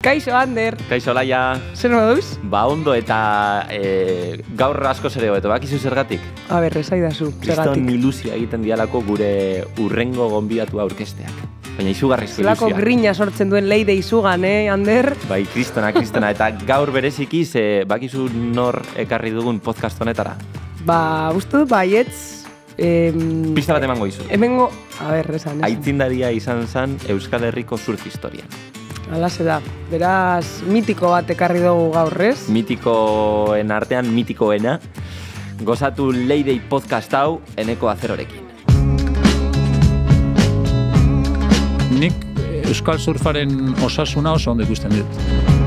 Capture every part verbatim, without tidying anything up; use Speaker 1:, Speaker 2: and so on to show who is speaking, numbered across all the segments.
Speaker 1: Kaixo, Ander.
Speaker 2: Kaixo, Laia.
Speaker 1: Zer moduz?
Speaker 2: Ba, ondo eta e, gaur asko zere hobeto, bakizu zergatik?
Speaker 1: A ber, esaidazu, zergatik.
Speaker 2: Kriston ilusia egiten dialako gure urrengo gonbidatu aurkesteak. Baina izugarrizko ilusia.
Speaker 1: Zelako grina sortzen duen leide izugan, eh, Ander?
Speaker 2: Bai, kristona, kristona. Eta gaur bereziki, ze bakizu nor ekarri dugun podcast honetara?
Speaker 1: Ba, uste dut, baietz... Em,
Speaker 2: Pista bat emango izu.
Speaker 1: Hemengo, a ber, esan, esan.
Speaker 2: Aitzindaria izan zen Euskal Herriko surf historian.
Speaker 1: Alase da. Beraz, mitiko bat ekarri dugu gaur, ez?
Speaker 2: Mitikoen artean mitikoena. Gozatu Leidei podcast hau Eneko Azerorekin.
Speaker 3: Nik euskal surfaren osasuna oso ondo ikusten dut.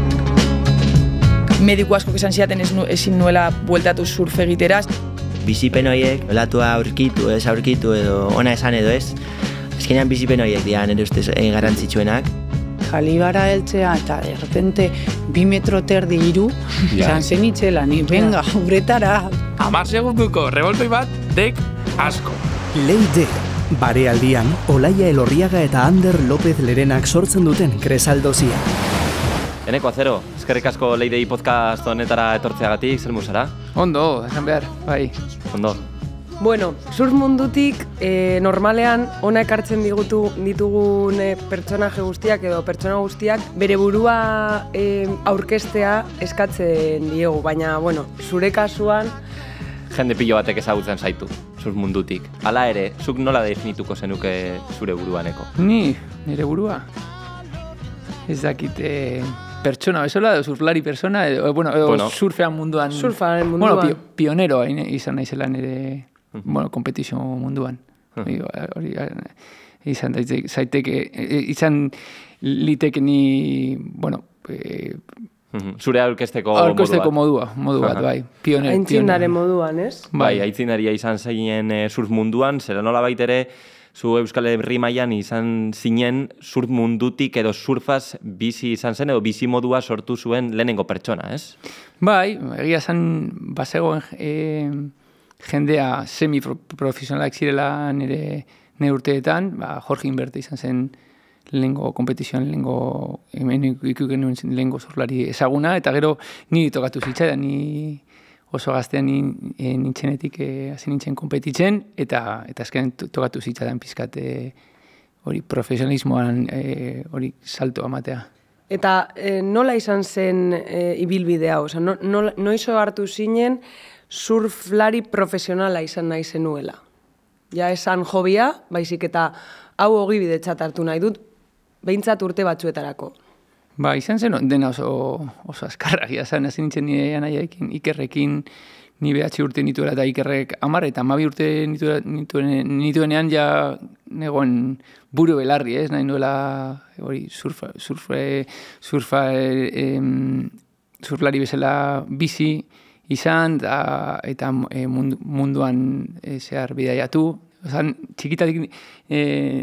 Speaker 4: Mediku asko esan ziaten ez nu, ezin nuela bueltatu surf egiteraz.
Speaker 5: Bizipen horiek, olatua aurkitu, ez aurkitu edo ona esan edo ez. Azkenean bizipen horiek dira nire ustez eh, garrantzitsuenak.
Speaker 6: Jalibara heltzea eta de repente bi metro terdi hiru, izan zen itxela, ni venga, uretara.
Speaker 7: Hamar segunduko revoltoi bat, dek asko.
Speaker 8: Leide, barealdian, Olaia Elorriaga eta Ander López Lerenak sortzen duten kresaldozia.
Speaker 2: Eneko Azero, eskerrik asko Leidei podcast honetara etortzeagatik, zer musara?
Speaker 7: Ondo, esan behar, bai.
Speaker 2: Ondo.
Speaker 1: Bueno, surf mundutik e, normalean ona ekartzen digutu ditugun e, pertsonaje guztiak edo pertsona guztiak bere burua e, aurkestea eskatzen diegu, baina bueno, zure kasuan
Speaker 2: Jende pilo batek ezagutzen zaitu, surf mundutik. Hala ere, zuk nola definituko zenuke zure buruaneko?
Speaker 7: Ni, nire burua. Ez dakit, e, pertsona bezala, edo surflari persona, edo, bueno, edo
Speaker 2: bueno,
Speaker 7: surfean munduan.
Speaker 1: Surfaren munduan.
Speaker 7: Bueno, pio, pionero hain izan naizela nire... Bueno, kompetizio munduan. Hori, izan daiteke, zaiteke, izan liteke ni, bueno... E,
Speaker 2: zure aurkesteko
Speaker 7: aurkesteko modua, modu bat, bai. Pioner,
Speaker 1: Aintzinaren moduan, ez?
Speaker 2: Bai, aitzinaria izan zeinen e, surf munduan, zera nola baitere, zu Euskal Herri mailan izan zinen surf mundutik edo surfaz bizi izan zen, edo bizi modua sortu zuen lehenengo pertsona, ez?
Speaker 7: Bai, egia zen, bazegoen... E, jendea semi-profesionalak zirela nire, nire urteetan, ba, Jorge Inberte izan zen lehengo kompetizioan, lehengo, hemen ikuken nuen lehengo surflari ezaguna, eta gero niri tokatu zitzaidan, ni oso gaztean e, nintzenetik hasi e, nintzen kompetitzen, eta eta azken tokatu zitzaidan pizkat hori profesionalismoan hori e, salto amatea.
Speaker 1: Eta e, nola izan zen e, ibilbidea, oza, no, no, noizo hartu zinen, surflari profesionala izan nahi zenuela. Ja esan hobia, baizik eta hau ogibidetzat hartu nahi dut, behintzat urte batzuetarako.
Speaker 7: Ba, izan zen dena oso, oso azkarragia zen, hasi nintzen nire anaiaekin, Ikerrekin, ni behatzi urte nituela eta Ikerrek hamar eta hamabi urte nituen, nituenean ja negoen buru belarri, ez, nahi nuela hori surfa, surfa, surfa, em, surflari bezala bizi, izan da, eta e, mundu, munduan e, zehar bidaiatu. Ozan, txikitatik e,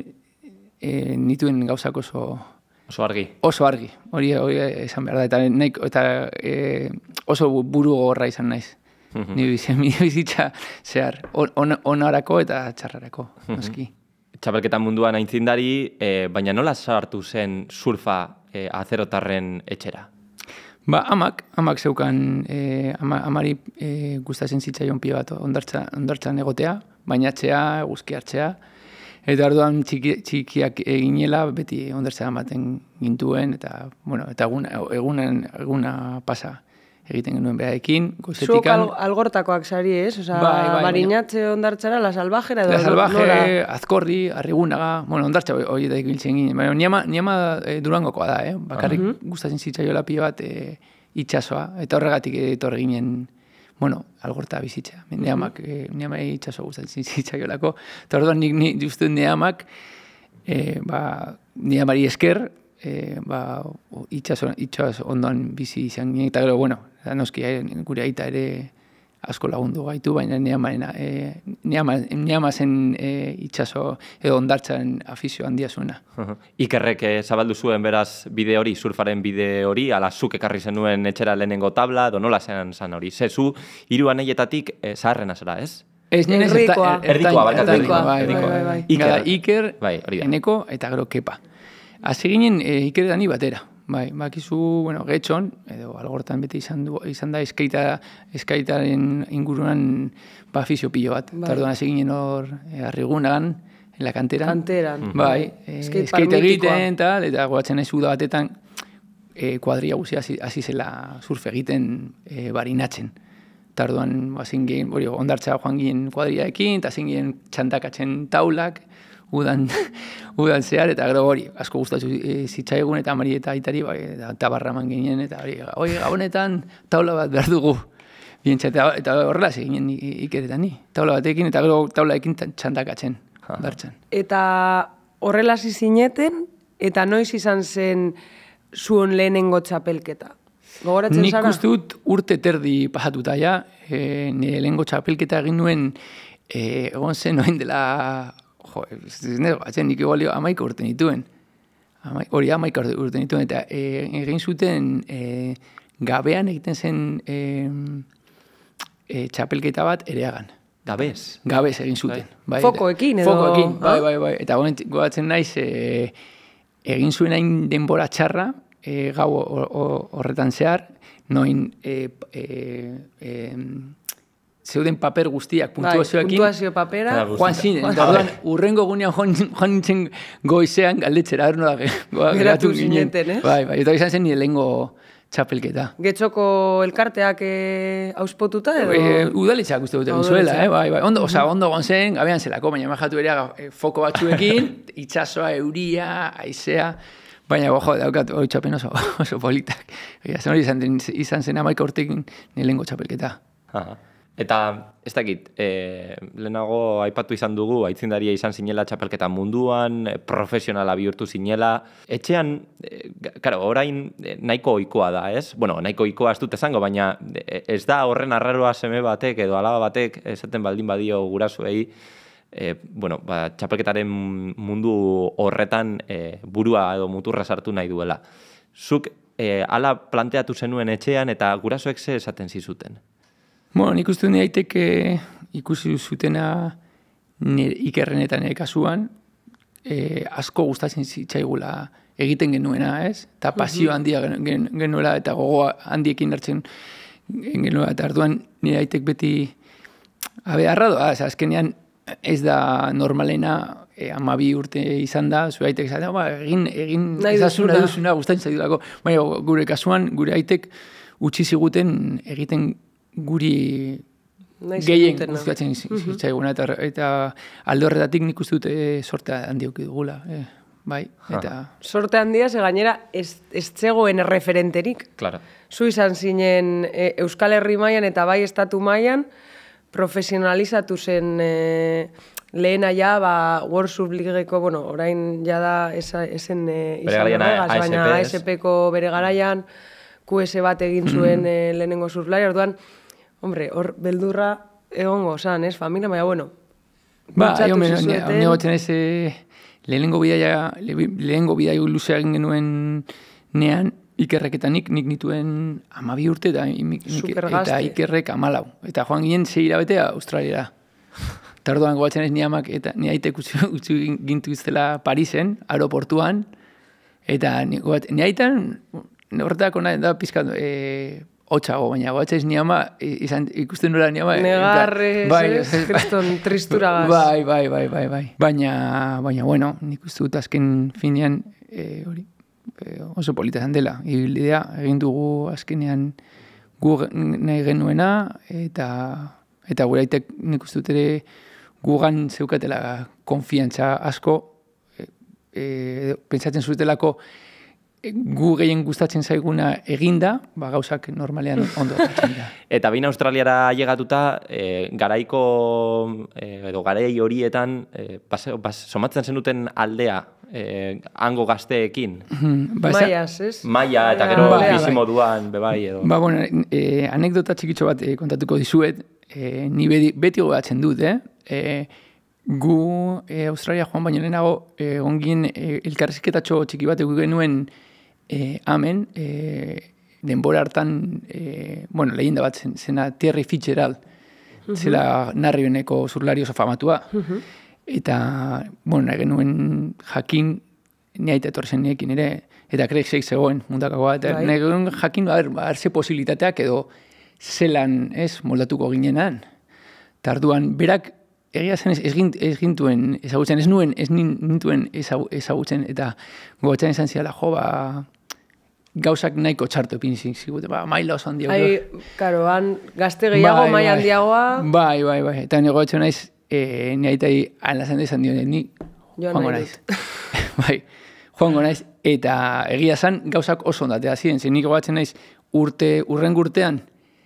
Speaker 7: e, nituen gauzak oso...
Speaker 2: Oso argi.
Speaker 7: Oso argi, hori, hori esan behar da. Eta, naik, eta e, oso buru gogorra izan naiz. Mm-hmm. Ni bizitza zehar, on, onarako eta txarrarako. Mm-hmm.
Speaker 2: Txapelketan munduan aintzindari, e, baina nola sartu zen surfa e, azerotarren etxera?
Speaker 7: Ba, amak, amak zeukan, eh, ama, amari eh, gustatzen zitzaion pio bat ondartza, ondartzan egotea, bainatzea, eguzki hartzea, eta orduan txiki, txikiak eginela beti ondartzea ematen gintuen, eta, bueno, eta eguna, egunen, eguna pasa egiten genuen behaekin, goizetikan.
Speaker 1: Zuok al, algortakoak sari, ez? Osa,
Speaker 7: bai, bai,
Speaker 1: barinatze ondartzara, la salvajera edo
Speaker 7: la salvaje,
Speaker 1: nora?
Speaker 7: Azkorri, Arrigunaga, bueno, ondartza horietak biltzen ginen. Baina, niama, niama e, Durangokoa da, eh? Bakarrik uh -huh. gustatzen zitzaiola pio bat e, itxasoa, eta horregatik etorri ginen, bueno, algorta bizitza. Uh -huh. Niamak, e, niama itxasoa gustatzen zitzaiolako. Eta orduan nik ni, uste niamak, e, ba, niamari esker, E, ba, itxaso, itxas ondoan bizi izan ginen, eta gero, bueno, noski, eh, gure aita ere asko lagundu gaitu, baina niamaren, e, niama, niama zen e, itxaso edo ondartzaren afizio handia zuena.
Speaker 2: Ikerrek e, zabaldu zuen beraz bide hori, surfaren bide hori, ala zuk ekarri zenuen etxera lehenengo tabla, edo nola zen zan hori. Zezu, hiru aneietatik e, zaharrena zara, ez?
Speaker 7: Ez nire
Speaker 1: Erdikoa.
Speaker 2: Erdikoa, barkatu.
Speaker 1: Erdikoa, bai, bai, bai.
Speaker 7: Iker, Iker,
Speaker 2: bai,
Speaker 7: Eneko, eta gero Kepa. Hasi ginen e, Iker eta ni batera. bai, bakizu, bueno, getxon, edo algortan beti izan, du, izan da eskaita, eskaitaren inguruan ba, afizio pilo bat.
Speaker 1: Bai.
Speaker 7: Tarduan hasi ginen hor, e, Arrigunagan, en la kanteran.
Speaker 1: Kanteran.
Speaker 7: Bai, e, skate egiten, tal, eta goatzen naiz uda batetan, e, kuadria guzia hasi, hasi zela surf egiten e, barinatzen. Tarduan, bazin gehen, bori, ondartza joan ginen kuadriaekin, eta zin gehen txantakatzen taulak, udan, udan zehar, eta gero hori, asko gustatu e, zitzaigun, eta Mari eta Aitari, bai, eta barraman ginen, eta hori, hori, gabonetan taula bat behar dugu. Bientsa, eta, eta horrela zeginen ikeretan ni. Taula batekin, eta gero taulaekin txantakatzen, ondartzan.
Speaker 1: Eta horrela hasi zineten, eta noiz izan zen zuen lehenengo txapelketa? Gogoratzen
Speaker 7: Nik
Speaker 1: zara?
Speaker 7: uste dut urte terdi pasatuta ja, e, nire lehenengo txapelketa egin nuen, e, egon zen noen dela, jo, ez nire batzen nik egualio amaika urte nituen. Ama, hori amaika urte nituen, eta e, egin zuten e, gabean egiten zen e, e, txapelketa bat ereagan.
Speaker 2: Gabez?
Speaker 7: Gabez egin zuten. Bai,
Speaker 1: Fokoekin edo?
Speaker 7: Fokoekin, bai, bai, bai. Eta gogatzen naiz, e, egin zuen hain denbora txarra, E, gau horretan zehar, noin e, e, e, zeuden paper guztiak puntuazioekin.
Speaker 1: Bai, puntuazio papera.
Speaker 7: Joan zinen, eta orduan, urrengo gunean joan nintzen goizean galdetzera, hor nola geratu ginen.
Speaker 1: Eh?
Speaker 7: Bai, bai, eta izan zen nire lehengo txapelketa.
Speaker 1: Getxoko elkarteak eh, auspotuta edo?
Speaker 7: E, Udaletxak uste dute guzuela, eh? Bai, bai. Ondo, oza, ondo gontzen, gabean zelako, baina majatu ere e, foko batzuekin, itxasoa, euria, aizea. Baina, bojo, daukat, hori txapen oso, oso politak. Zen hori izan, izan zen amaika urtekin nilengo txapelketa.
Speaker 2: Aha. Eta, ez dakit, e, lehenago aipatu izan dugu, aitzindaria izan zinela txapelketa munduan, e, profesionala bihurtu zinela. Etxean, e, karo, orain e, nahiko ohikoa da, ez? Bueno, nahiko ohikoa ez dut esango, baina e, ez da horren arraroa seme batek edo alaba batek esaten baldin badio gurasuei, E, bueno, ba, txapelketaren mundu horretan e, burua edo muturra sartu nahi duela. Zuk e, ala planteatu zenuen etxean eta gurasoek ze esaten zizuten?
Speaker 7: Bueno, nik uste nire aiteke ikusi zutena nire ikerren eta nire kasuan, e, asko gustatzen zitzaigula egiten genuena, ez? Eta pasio handia gen, genuela eta gogoa handiekin hartzen genuela. Eta arduan nire aitek beti abe arradoa, ez azkenean ez da normalena, e, amabi urte izan da, zure aitek esaten, ba, egin, egin ezazuna duzuna, gustatzen zaidulako. Baina gure kasuan, gure aitek utzi ziguten egiten guri gehien gustatzen zitzaiguna, eta, eta alde horretatik nik uste dute sorte handiok dugula. E, bai, eta...
Speaker 1: Sorte handia, ze gainera, ez, ez zegoen referenterik.
Speaker 2: Claro.
Speaker 1: Zu izan zinen e, Euskal Herri mailan eta bai estatu mailan, profesionalizatu zen e, lehena ja, ba, World Surf Leagueko, bueno, orain ja da esen e, izan horregaz, baina A S P-ko bere garaian, Q S bat egin zuen e, lehenengo surflari, orduan, hombre, hor beldurra egongo zan, ez, familia, baina, bueno,
Speaker 7: ba, jo, negotzen ez, lehenengo bidaia, lehenengo bidaia luzea egin genuen nean, ikerreketanik nik nituen amabi urte eta, eta ikerrek amalau. Eta joan ginen zei hilabetea Australiara. Tardoan gogatzen ez ni amak eta ni aitek utzi gintu iztela Parisen, aeroportuan, eta ni, ni aitan horretako nahi da pizkat e, hotxago, baina gogatzen ez ni ama izan, ikusten nola ni ama...
Speaker 1: Negarrez, bai, ez, kriston tristuragaz.
Speaker 7: Bai, bai, bai, bai, bai. Baina, baina, bueno, nik uste dut azken finean e, hori. Oso polita zan dela. Ibilbidea egin dugu azkenean gu nahi genuena eta eta gure aitek nik uste dut ere gugan zeukatela konfiantza asko e, e, pentsatzen zutelako e, gu gehien gustatzen zaiguna eginda, ba gauzak normalean ondo da.
Speaker 2: Eta baina Australiara llegatuta e, garaiko e, edo garei horietan e, bas, bas, somatzen zenuten aldea Eh, hango gazteekin.
Speaker 1: Maiaz, ez?
Speaker 2: Maia, eta gero ba, bizimoduan, bebai, edo.
Speaker 7: Ba, bueno, eh, anekdota txikitxo bat eh, kontatuko dizuet, eh, ni beti, beti gogatzen dut, eh? eh gu eh, Australia joan baino lehenago, eh, ongien eh, elkarrizketatxo txiki bat egu genuen eh, amen, eh, denbora hartan, eh, bueno, lehenda bat zen, zena Terry Fitzgerald, uh-huh. zela narrioneko zurlari oso famatua. Uh-huh. Eta, bueno, nahi genuen jakin, ni aita etorzen niekin ere, eta Craig Shake zegoen mundakakoa, eta
Speaker 1: Bai.
Speaker 7: nahi jakin, a ber, a ber, ze posibilitateak edo zelan, ez, moldatuko ginenan. Eta arduan, berak, egia zen ez, ez, gint, ez gintuen ezagutzen, ez nuen, ez nintuen ezagu, ezagutzen, eta gogoetan izan ziala, jo, ba, gauzak nahiko txarto epin zigute, ba, maila oso handiago.
Speaker 1: Ai, karo, han gazte gehiago,
Speaker 7: Bai,
Speaker 1: mai
Speaker 7: bai.
Speaker 1: handiagoa,
Speaker 7: Bai, bai, bai. Eta nire gogoetzen naiz, e, ni aitai alazan izan dio, ni
Speaker 1: Joan
Speaker 7: joango
Speaker 1: nahi
Speaker 7: naiz. Bai, joango naiz, eta egia zan gauzak oso ondatea ziren, zen nik gogoetzen naiz urte, urren urtean,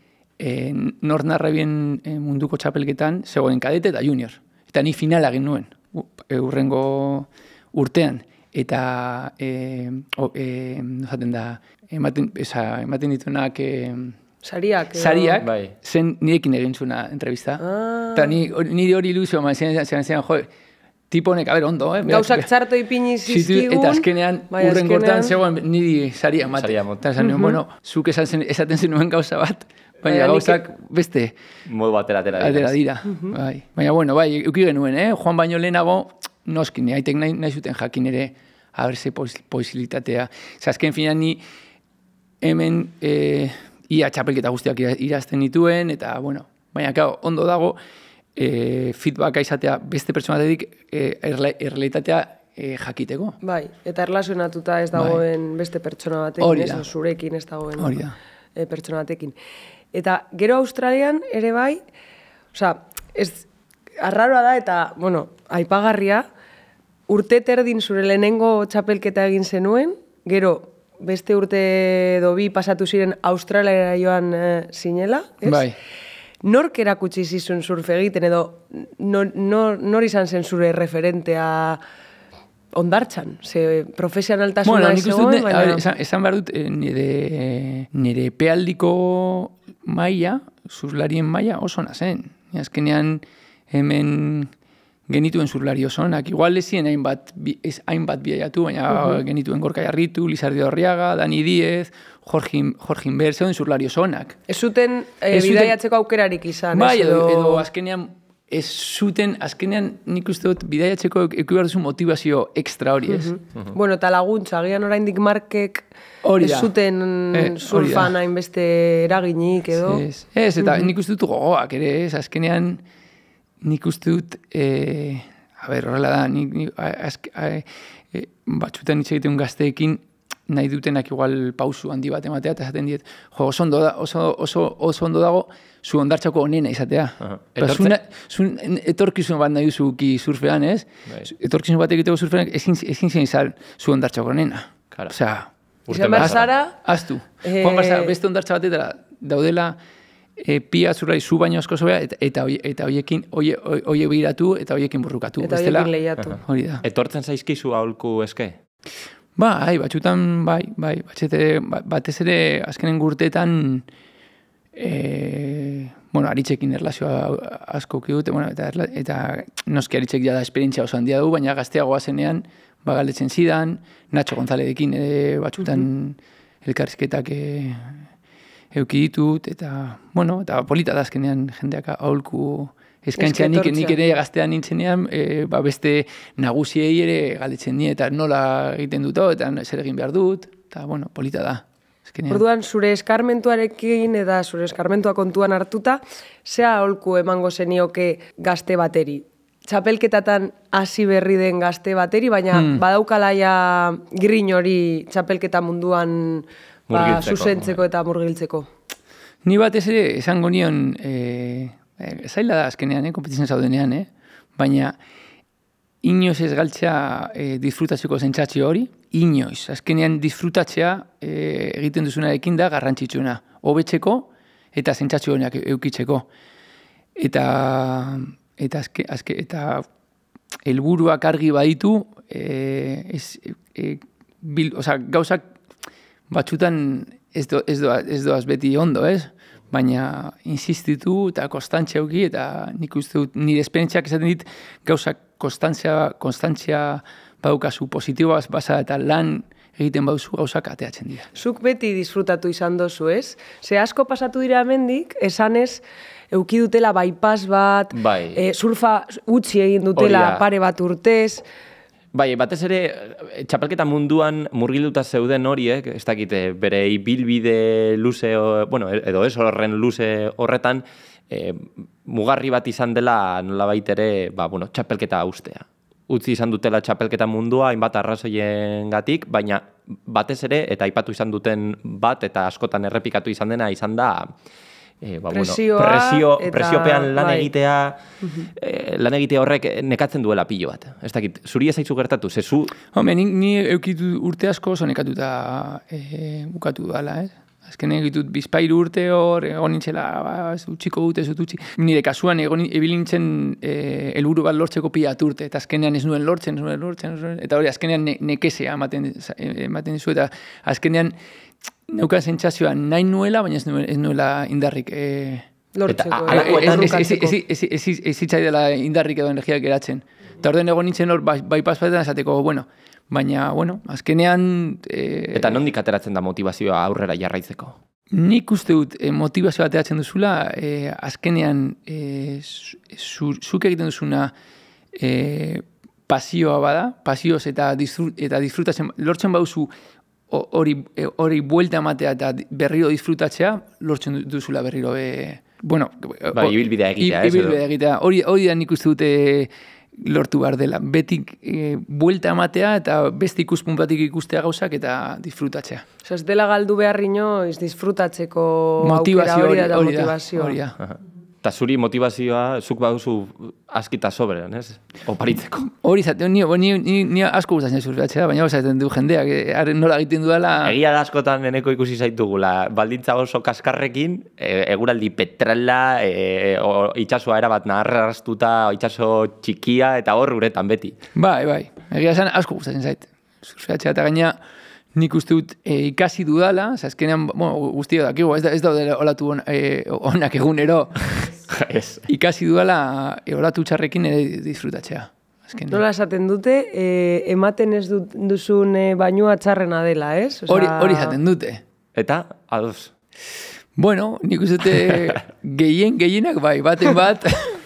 Speaker 7: e, nor narrabien e, munduko txapelketan, zegoen kadete eta junior. Eta ni finala egin nuen, u- e, urrengo urtean. Eta, e, o, e, nozaten da, ematen, esa, ematen dituenak, e,
Speaker 1: sariak. edo-
Speaker 7: sariak,
Speaker 2: Bai.
Speaker 7: zen nirekin egin zuna entrevista.
Speaker 1: Ah.
Speaker 7: Eta ni, nire hori ilusio, ma, zian, zian, zian, jo, tipo honek, a ber, ondo, eh?
Speaker 1: Gauzak txarto ipini
Speaker 7: Zitu,
Speaker 1: zizkigun.
Speaker 7: eta azkenean,
Speaker 1: bai,
Speaker 7: urren gortan
Speaker 1: azkenean-
Speaker 7: zegoen niri saria mate.
Speaker 2: Saria mate.
Speaker 7: Eta esan nion, bueno, zuk esan zen, esaten zenuen gauza bat, baina
Speaker 1: Baina nik-
Speaker 7: gauzak beste
Speaker 2: Modu batera atera dira.
Speaker 7: atera dira. Bai. Baina, bueno, bai, euki genuen, eh? Joan baino lehenago, noskin, aitek nahi, nahi zuten jakin ere, haberse posibilitatea. Azken finan ni hemen e, ia txapelketa guztiak ira- irazten dituen, eta, bueno, baina, claro, ondo dago, e, feedbacka izatea beste pertsona batetik e, erle, errealitatea e, jakiteko.
Speaker 1: Bai, eta erlazionatuta ez dagoen beste pertsona batekin,
Speaker 7: Hori
Speaker 1: ez,
Speaker 7: da.
Speaker 1: o zurekin ez dagoen
Speaker 7: Hori da.
Speaker 1: eh, pertsona batekin. Eta gero Australian ere bai, osea, ez, arraroa da eta, bueno, aipagarria, urte terdin zure lehenengo txapelketa egin zenuen, gero beste urte edo bi pasatu ziren Australiara joan eh, zinela, ez?
Speaker 7: Bai.
Speaker 1: Nork erakutsi zizun surf egiten edo nor, nor, nor izan zen zure referentea ondartzan? Ze profesionaltasuna
Speaker 7: Bueno,
Speaker 1: ez
Speaker 7: nik uste
Speaker 1: zegoen,
Speaker 7: dut, a
Speaker 1: baina...
Speaker 7: ver, esan, esan behar dut, eh, nire, nire epealdiko maila, zurlarien maila oso nazen. Azkenean hemen genituen zurlari oso onak. Igual ezien hainbat, bi- ez hainbat biaiatu, baina genituen Gorka Jarritu, Lizardi Orriaga, Dani Diez, Jorge, Jorge Inber, zeuden zurlari oso onak.
Speaker 1: Ez zuten eh,
Speaker 7: Ez zuten-
Speaker 1: bidaiatzeko aukerarik izan,
Speaker 7: Bai,
Speaker 1: ez?
Speaker 7: edo, edo azkenean, ez zuten, azkenean nik uste dut bidaiatzeko euki behar duzu motivazio ekstra hori, ez?
Speaker 1: Bueno, eta laguntza, agian oraindik markek
Speaker 7: Hori
Speaker 1: ez
Speaker 7: da.
Speaker 1: zuten
Speaker 7: Eh, hori
Speaker 1: surfan
Speaker 7: da.
Speaker 1: hainbeste eraginik edo...
Speaker 7: Ez, ez, eta nik uste dut gogoak ere, ez, azkenean nik uste dut, e, a ber, horrela da, nik, nik a- azke, a, e, batzutan hitz egiten gazteekin nahi dutenak igual pausu handi bat ematea, eta esaten diet, jo, oso ondo, da, oso, oso, oso ondo dago, zu ondartxako onena izatea.
Speaker 2: Aha.
Speaker 7: Ba,
Speaker 2: Etortze-
Speaker 7: zuna- zun etorkizun bat nahi duzuki surfean, ez?
Speaker 2: Bai.
Speaker 7: Etorkizun bat egiteko surfean, ezin, ezin zen izan zu ondartxako onena.
Speaker 2: Claro.
Speaker 7: Osea,
Speaker 2: Urte
Speaker 1: Izan behar
Speaker 2: bazara.
Speaker 1: zara,
Speaker 7: Aztu.
Speaker 1: Eh,
Speaker 7: Joan bazara, beste ondartza batetara daudela e, pia zurrai zu baino asko zobea, eta, eta, hoie- eta hoiekin, hoie, hoie, hoie begiratu, eta hoiekin burrukatu.
Speaker 1: eta
Speaker 7: Bestela-
Speaker 1: horiekin lehiatu.
Speaker 7: Hori da.
Speaker 2: Etortzen zaizkizu aholku eske?
Speaker 7: Bai, batzutan, bai, bai, batxete, ba- batez ere azkenen gurteetan, e, bueno, aritzekin erlazioa asko dute, bueno, eta, erla- eta noski aritzek ja da esperientzia oso handia du, baina gazteagoa zenean, bagaletzen zidan, Nacho Gonzaledekin ere batzutan elkarrizketak e, euki ditut, eta, bueno, eta polita da azkenean jendeak aholku eskaintzea nik,
Speaker 1: Eske
Speaker 7: nik ere gaztean nintzenean, e, ba beste nagusiei ere galdetzen die, eta nola egiten dut, hau, eta zer egin behar dut, eta, bueno, polita da. Azkenean.
Speaker 1: Orduan, zure eskarmentuarekin eta zure eskarmentua kontuan hartuta, zea aholku emango zenioke gazte bateri? Txapelketatan hasi berri den gazte bateri, baina
Speaker 7: Hmm.
Speaker 1: badaukalaia grin hori txapelketa munduan ba,
Speaker 2: Murgiltzeko.
Speaker 1: zuzentzeko eta murgiltzeko.
Speaker 7: Ni batez ere esango nion, e, e, zaila da azkenean, eh, kompetitzen zaudenean, eh? Baina inoiz ez galtzea e, disfrutatzeko zentzatxio hori, inoiz. Azkenean disfrutatzea e, egiten duzunarekin da garrantzitsuna. Hobetzeko eta zentzatxio honak eukitzeko. Eta, eta, azke, azke, eta helburuak argi baditu, e, ez, e, bil, oza, gauzak batzutan ez, do, ez, doaz, ez doaz beti ondo, ez? Baina insistitu eta konstantzia euki, eta nik uste dut nire esperientziak esaten dit gauzak konstantzia, konstantzia badukazu positiboaz basa eta lan egiten baduzu gauzak ateatzen dira.
Speaker 1: Zuk beti disfrutatu izan dozu, ez? Ze asko pasatu dira hemendik, esanez, euki dutela bypass bat,
Speaker 2: Bai.
Speaker 1: eh, surfa utzi egin dutela
Speaker 2: Hori da.
Speaker 1: pare bat urtez,
Speaker 2: Bai, batez ere, txapelketa munduan murgilduta zeuden horiek, ez dakite, bere ibilbide luze, bueno, edo ez horren luze horretan, e, mugarri bat izan dela nolabait ere, ba, bueno, txapelketa ustea. Utzi izan dutela txapelketa mundua, hainbat arrazoiengatik, baina batez ere, eta aipatu izan duten bat, eta askotan errepikatu izan dena, izan da, E, ba,
Speaker 1: Presioa,
Speaker 2: bueno, presio,
Speaker 1: eta,
Speaker 2: presiopean lan
Speaker 1: bai.
Speaker 2: egitea, eh, lan egitea horrek nekatzen duela pilo bat. Ez dakit, zuri ezaitzu gertatu, zezu...
Speaker 7: Home, ni, ni eukitu urte asko oso nekatuta e, bukatu dala, ez? Azken egitut bizpairu urte hor, egon nintzela, ba, utxiko dut, ez dut utxi. Nire kasuan egon ebilintzen e, elburu bat lortzeko pilat urte, eta azkenean ez nuen lortzen, ez nuen lortzen, ez nuen, eta hori azkenean ne, nekesea ematen, ematen dizu, eta azkenean neukan sentsazioa nahi nuela, baina ez, nuen, ez nuela indarrik e,
Speaker 1: Lortzeko.
Speaker 7: Ez hitzai dela indarrik edo energiak geratzen. Eta orden egon nintzen hor, bai, bai paspatetan esateko, bueno, baina, bueno, azkenean... E,
Speaker 2: Eta nondik ateratzen da motivazioa aurrera jarraitzeko?
Speaker 7: Nik uste dut e, motivazioa ateratzen duzula, e, azkenean e, zu, zuk egiten duzuna e, pasioa bada, pasioz eta, disfrut, eta disfrutatzen, lortzen bauzu hori hori buelta ematea eta berriro disfrutatzea, lortzen duzula berriro... E, bueno,
Speaker 2: ba, ibilbidea egitea, ez?
Speaker 7: Ibilbidea egitea. Hori, hori da nik uste dute lortu behar dela. Betik e, buelta ematea eta beste ikuspun batik ikustea gauzak eta disfrutatzea.
Speaker 1: Osa, ez dela galdu behar inoiz disfrutatzeko
Speaker 7: motivazio
Speaker 1: aukera hori da
Speaker 7: hori
Speaker 1: motivazioa.
Speaker 7: Hori da.
Speaker 2: Eta zuri motivazioa, zuk baduzu askita sobrean, ez? Oparitzeko.
Speaker 7: Hori zaten, ni, ni, ni, ni asko gustatzen surfeatzea, baina hori zaten du jendeak, e, nola egiten duela...
Speaker 2: Egia da askotan eneko ikusi zaitugula, baldintza oso kaskarrekin, e, eguraldi petrala, e, o, itxasoa erabat naharrastuta, itxaso txikia, eta hor uretan beti.
Speaker 7: Bai, bai, egia esan asko gustatzen zait surfeatzea, eta gaina nik uste dut e, ikasi dudala, azkenean, bueno, guztio dakigu, ez, da, ez daude olatu on, e, onak egunero,
Speaker 2: Ez.
Speaker 7: ikasi dudala e, olatu txarrekin ere disfrutatzea. Azkenean.
Speaker 1: Nola esaten dute, e, ematen ez dut, duzun e, bainua txarrena dela, ez? Osea...
Speaker 7: Hori, hori esaten dute.
Speaker 2: Eta, ados.
Speaker 7: Bueno, nik uste dute gehien, gehienak bai, baten bat,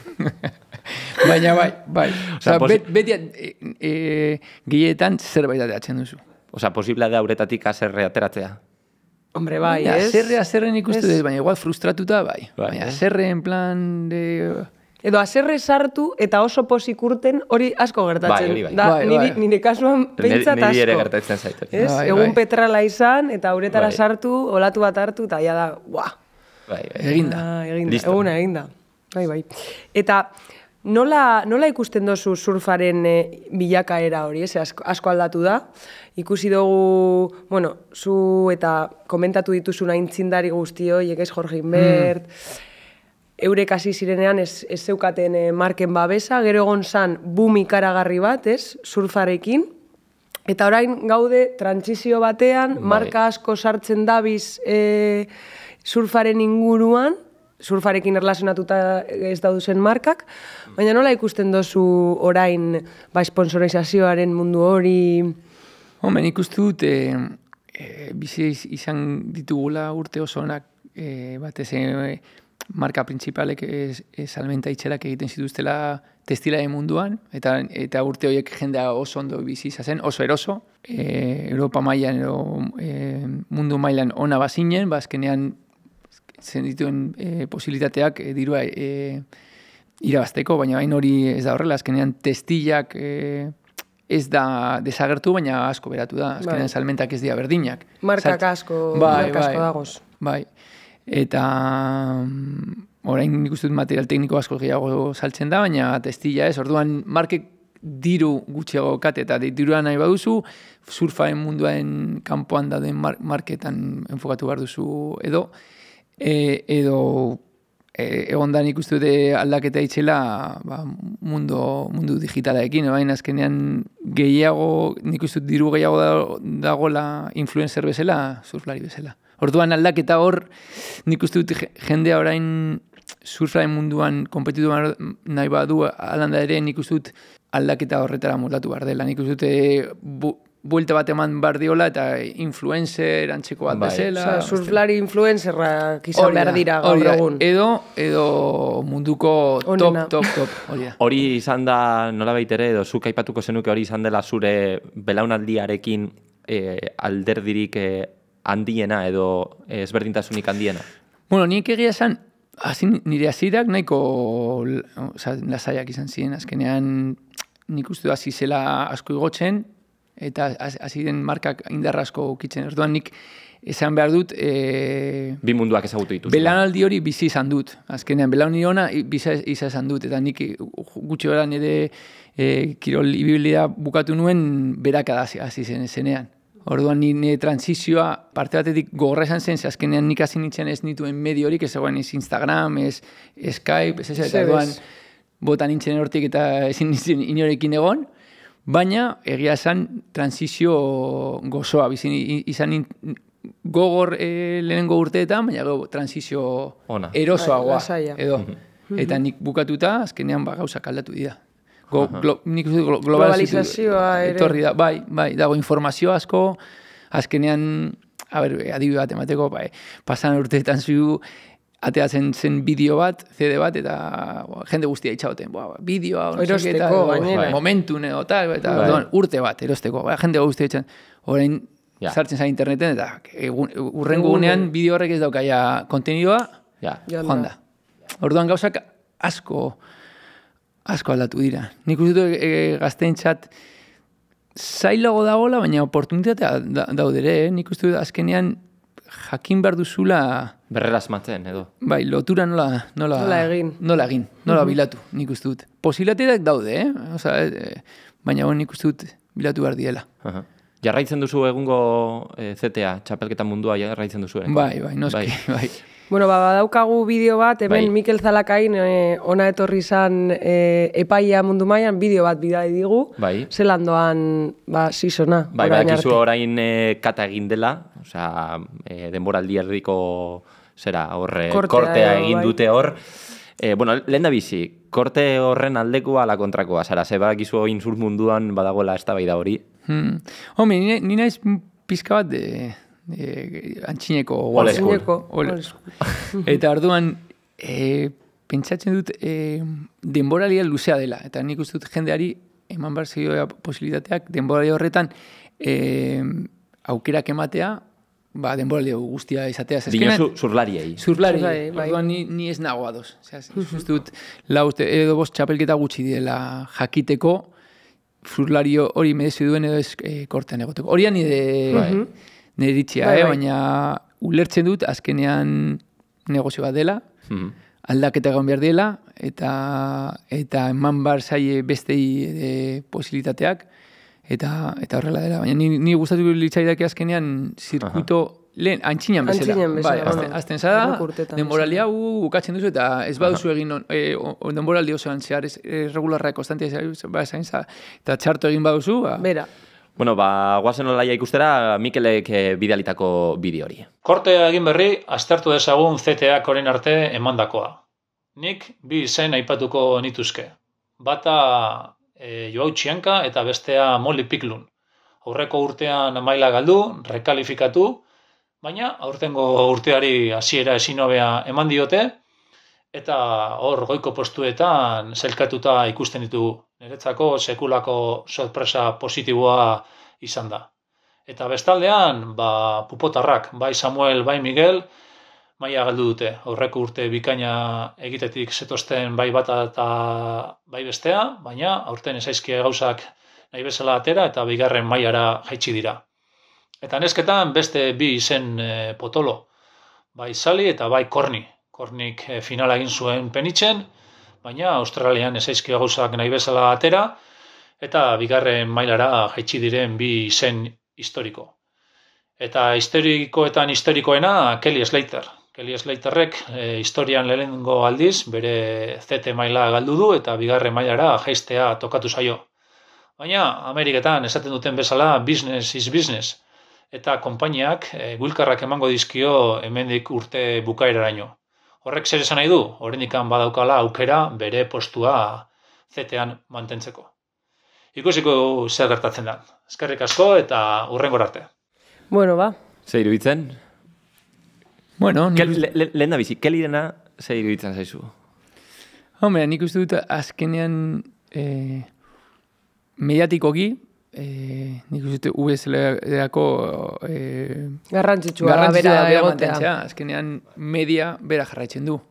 Speaker 7: baina bai, bai. Osa,
Speaker 2: posi...
Speaker 7: bet, beti e, e, gehietan zerbait ateatzen duzu.
Speaker 2: Osa, posiblea da uretatik aserre ateratzea.
Speaker 1: Hombre, bai,
Speaker 7: Ja,
Speaker 1: ez?
Speaker 7: Zerre, azerre nik uste dut, baina igual frustratuta, bai.
Speaker 2: Bai,
Speaker 7: Baina
Speaker 2: eh?
Speaker 7: zerre en plan de...
Speaker 1: Edo haserre sartu eta oso pozik urten hori asko gertatzen.
Speaker 2: Bai, hori bai.
Speaker 1: Da,
Speaker 7: Bai,
Speaker 1: niri,
Speaker 7: bai.
Speaker 1: nire kasuan pentsat asko.
Speaker 2: Niri ere gertatzen zaitu.
Speaker 1: Ez?
Speaker 7: Bai,
Speaker 1: Egun
Speaker 7: bai.
Speaker 1: petrala izan eta uretara
Speaker 2: Bai.
Speaker 1: sartu, olatu bat hartu, eta ja da, buah.
Speaker 2: Bai, bai.
Speaker 7: Eginda.
Speaker 1: Ah, eginda,
Speaker 2: Listo.
Speaker 1: eguna eginda. Bai, bai. Eta nola, nola ikusten dozu surfaren e, bilakaera hori, ez? Asko, asko aldatu da. Ikusi dugu, bueno, zu eta komentatu dituzun aintzindari guzti horiek, ez, Jorge Inbert, eurek hasi zirenean ez, ez zeukaten e, marken babesa, gero egon zan boom ikaragarri bat, ez, surfarekin, eta orain gaude trantsizio batean,
Speaker 2: Bai.
Speaker 1: marka asko sartzen dabiz e, surfaren inguruan, surfarekin erlazionatuta ez dauduzen markak, baina nola ikusten dozu orain ba, sponsorizazioaren mundu hori...
Speaker 7: Hombre, nik uste dut, e, e, bizi izan ditugula urte oso onak, e, batez e, marka principalek e, e, salmenta itxerak egiten zituztela testilaren munduan, eta, eta urte horiek jendea oso ondo bizi izazen, oso eroso, e, Europa mailan edo e, mundu mailan ona bazinen, ba, azkenean zen dituen e, posibilitateak e, dirua e, irabazteko, baina bain hori ez da horrela, azkenean testillak e, ez da desagertu, baina asko beratu da, azkenean
Speaker 1: Bai.
Speaker 7: salmentak ez dira berdinak.
Speaker 1: Markak
Speaker 7: Salt-
Speaker 1: asko,
Speaker 7: Bai,
Speaker 1: marka asko
Speaker 7: bai,
Speaker 1: dagoz.
Speaker 7: Bai, eta mm, orain nik uste dut material tekniko asko gehiago saltzen da, baina testilla ez, orduan markek diru gutxiago kate eta dirua nahi baduzu, surfaren munduaren kanpoan dauden mar marketan enfokatu behar duzu edo, e, edo e, egon da nik uste dute aldaketa itxela ba, mundu, mundu digitalaekin, baina azkenean gehiago, nik uste dut diru gehiago da- dagoela influencer bezala, surflari bezala. Orduan aldaketa hor, nik uste dut je- jendea orain surflaren munduan konpetitu nahi badu alanda ere, nik uste dut aldaketa horretara moldatu behar dela. Nik uste dut bu, buelta bat eman bar diola eta influencer antzeko bat
Speaker 2: Bai.
Speaker 7: bezala.
Speaker 1: Osea, surflari influencerrak izan
Speaker 7: Hori da,
Speaker 1: behar dira
Speaker 7: hori
Speaker 1: gaur
Speaker 7: da.
Speaker 1: egun.
Speaker 7: Edo, edo munduko
Speaker 1: Onena.
Speaker 7: top, top, top. Hori da.
Speaker 2: Hori izan da, nolabait ere, edo zuk aipatuko zenuke hori izan dela zure belaunaldiarekin eh, alderdirik eh, handiena edo eh, ezberdintasunik handiena?
Speaker 7: Bueno, nik egia esan, hasi nire hasirak nahiko oza, lasaiak izan ziren, azkenean nik uste hasi zela asko igotzen, eta hasi den markak indarra asko ukitzen. Orduan nik esan behar dut... E,
Speaker 2: Bi munduak ezagutu dituz.
Speaker 7: Belaunaldi hori bizi izan dut. Azkenean, belaunaldi ona bizi izan dut. Eta nik gutxi gara nire e, kirol ibilia bukatu nuen berakada hasi zen zenean. Orduan nire transizioa parte batetik gogorra izan zen, ze azkenean nik hasi nintzen ez nituen medio horik, ez zegoen ez Instagram, ez Skype, ez ez, eta orduan bota nintzen hortik eta ezin nintzen inorekin egon, baina egia esan transizio gozoa, bizin, izan nintzen, gogor e, lehenengo urteetan, baina go, transizio
Speaker 2: Ona.
Speaker 7: erosoagoa,
Speaker 1: Bai,
Speaker 7: edo. Eta nik bukatuta, azkenean ba, gauzak aldatu dira. Go, glo, nik uste glo,
Speaker 1: globalizazioa ere.
Speaker 7: Etorri da, bai, bai, dago informazio asko, azkenean, a ber, adibi bat emateko, bai, pasan urteetan zu, ateatzen zen bideo bat, C D bat, eta bo, jende guztia itxagoten, bo, bideoa, no
Speaker 1: erosteko, gainera.
Speaker 7: Momentu, nego, tal, eta
Speaker 2: Bai.
Speaker 7: orduan, urte bat, erosteko, bai, jende guztia itxagoten, orain,
Speaker 2: Ja.
Speaker 7: sartzen zain interneten, eta egun, urrengo gunean bideo horrek ez daukaia kontenidua,
Speaker 2: Ja.
Speaker 7: joan da. Orduan gauzak asko, asko aldatu dira. Nik uste dut e, gazteentzat zailago dagoela, baina oportunitatea da, daudere, eh? Nik uste dut azkenean jakin behar duzula,
Speaker 2: Berrera asmatzen, edo.
Speaker 7: bai, lotura nola, nola,
Speaker 1: Nola egin.
Speaker 7: Nola egin, nola bilatu, nik uste dut. Posibilitateak daude, eh? Osa, e, baina bon, nik uste dut bilatu behar diela.
Speaker 2: Aha. Jarraitzen duzu egungo eh, Z T A, txapelketa mundua jarraitzen duzu. ere?
Speaker 7: Bai, bai, noski, bai.
Speaker 1: Bueno, ba, badaukagu bideo bat, hemen
Speaker 2: Bai.
Speaker 1: Mikel Zalakain eh, ona etorri izan eh, epaia mundu mailan bideo bat bidali digu.
Speaker 2: Bai.
Speaker 1: Zelan doan, ba, sizona.
Speaker 2: Bai,
Speaker 1: orain
Speaker 2: badakizu
Speaker 1: arte.
Speaker 2: orain eh, kata egin dela, osea, eh, denboraldi erdiko zera, horre,
Speaker 1: Kortea
Speaker 2: kortea
Speaker 1: edo,
Speaker 2: egin
Speaker 1: bai.
Speaker 2: dute hor. Eh, bueno, lehen da bizi, korte horren aldekoa ala kontrakoa, zara, ze badakizu oin zur munduan badagoela eztabaida hori.
Speaker 7: Hmm. Home, ni, ni naiz pizka bat de, de antxineko
Speaker 2: Old school.
Speaker 1: Antzineko,
Speaker 7: Old-
Speaker 1: old school.
Speaker 7: Eta orduan, e, pentsatzen dut e, denboralia luzea dela. Eta nik uste dut jendeari eman behar zioa posibilitateak denboralia horretan e, aukerak ematea, ba, denboralia guztia izatea. Azkenean-
Speaker 2: Dinozu zurlariei.
Speaker 7: Zurlari,
Speaker 1: Zurlari, bai.
Speaker 7: orduan ni, ni ez nago ados. Osea, uste dut, lau urte, edo bost txapelketa gutxi diela jakiteko, zurlari hori merezi duen edo ez e, kortean egoteko. Hori nire,
Speaker 2: Bai.
Speaker 7: nire iritzia,
Speaker 1: Bai,
Speaker 7: eh?
Speaker 1: bai.
Speaker 7: Baina ulertzen dut azkenean negozio bat dela,
Speaker 2: Mhm.
Speaker 7: aldaketa egon behar dela, eta, eta eman bar zaie bestei e, posibilitateak, eta, eta horrela dela. Baina ni, ni gustatu litzaidake azkenean zirkuito, lehen, antxinan bezala.
Speaker 1: Antxinan bezala,
Speaker 7: Bai, azten,
Speaker 1: bueno,
Speaker 7: azten zara,
Speaker 1: horrek urtetan
Speaker 7: denboraldi hau bukatzen duzu, eta ez baduzu egin on, e, o, denboraldi osoan zehar, ez, ez regularra konstantia ba, esain za, eta txarto egin baduzu, ba,
Speaker 1: Bera.
Speaker 2: Bueno, ba, guazen olaia ikustera, Mikelek eh, bidalitako bideo hori.
Speaker 9: Kortea egin berri, aztertu dezagun Z T Ak orain arte emandakoa. Nik bi izen aipatuko nituzke. Bata e, Joau Txianka eta bestea Molly Piklun. Aurreko urtean maila galdu, rekalifikatu, baina aurtengo urteari hasiera ezin hobea eman diote, eta hor goiko postuetan zelkatuta ikusten ditugu. Niretzako sekulako sorpresa positiboa izan da. Eta bestaldean, ba, pupotarrak, bai Samuel, bai Miguel, maila galdu dute. Aurreko urte bikaina egitetik zetozten bai bata eta bai bestea, baina aurten ezaizkie gauzak nahi bezala atera eta bigarren mailara jaitsi dira. Eta nesketan beste bi izen e, potolo, bai Sali eta bai Korni. Kornik e, finala egin zuen penitzen, baina Australian ezaizki gauzak nahi bezala atera, eta bigarren mailara jaitsi diren bi izen historiko. Eta historikoetan historikoena Kelly Slater. Kelly Slaterrek e, historian lehenengo aldiz bere Z T maila galdu du eta bigarren mailara jaistea tokatu zaio. Baina Ameriketan esaten duten bezala business is business, eta konpainiak e, guilkarrak emango dizkio hemendik urte bukaeraraino. Horrek zer esan nahi du, oraindik badaukala aukera bere postua Z T-an mantentzeko. Ikusiko zer gertatzen da. Eskerrik asko eta hurrengor arte.
Speaker 1: Bueno, ba.
Speaker 2: Zer iruditzen?
Speaker 7: Bueno, nik
Speaker 2: Kel- le- le- lehen da bizi, kelirena zer iruditzen zaizu?
Speaker 7: Hombre, nik uste dut azkenean eh, mediatikoki, eh, nik uste dut U B S-lerako eh,
Speaker 1: Garrantzitsua da bera egotea.
Speaker 7: mantentzea. Azkenean media bera jarraitzen du.